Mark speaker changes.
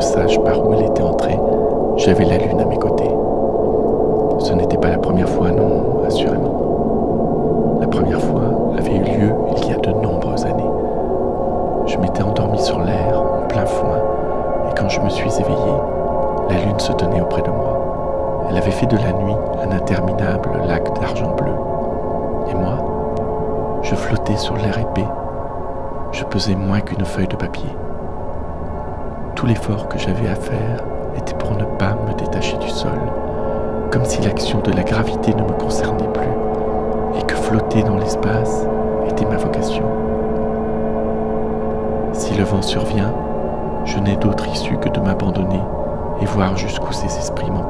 Speaker 1: passage par où elle était entrée, j'avais la lune à mes côtés. Ce n'était pas la première fois, non, assurément. La première fois avait eu lieu il y a de nombreuses années. Je m'étais endormi sur l'air, en plein foin, et quand je me suis éveillé, la lune se tenait auprès de moi. Elle avait fait de la nuit un interminable lac d'argent bleu. Et moi, je flottais sur l'air épais. Je pesais moins qu'une feuille de papier. Tout l'effort que j'avais à faire était pour ne pas me détacher du sol, comme si l'action de la gravité ne me concernait plus, et que flotter dans l'espace était ma vocation. Si le vent survient, je n'ai d'autre issue que de m'abandonner et voir jusqu'où ces esprits m'emportent.